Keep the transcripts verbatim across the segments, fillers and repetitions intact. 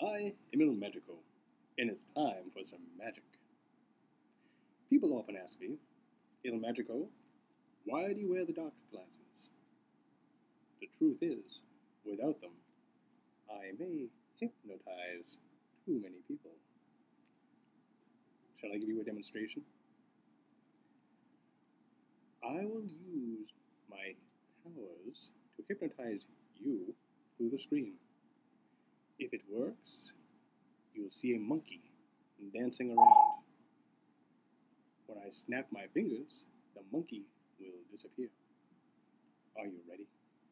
I am Il Magico, and it's time for some magic. People often ask me, Il Magico, why do you wear the dark glasses? The truth is, without them, I may hypnotize too many people. Shall I give you a demonstration? I will use my powers to hypnotize you through the screen. If it works, you'll see a monkey dancing around. When I snap my fingers, the monkey will disappear. Are you ready?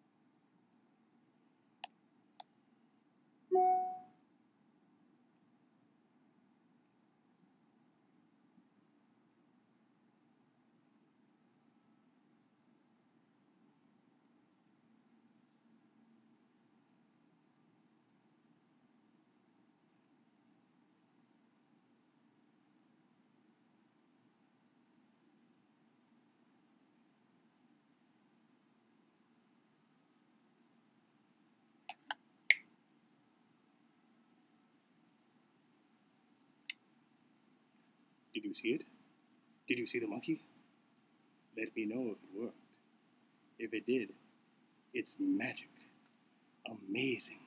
Did you see it? Did you see the monkey? Let me know if it worked. If it did, it's magic. Amazing.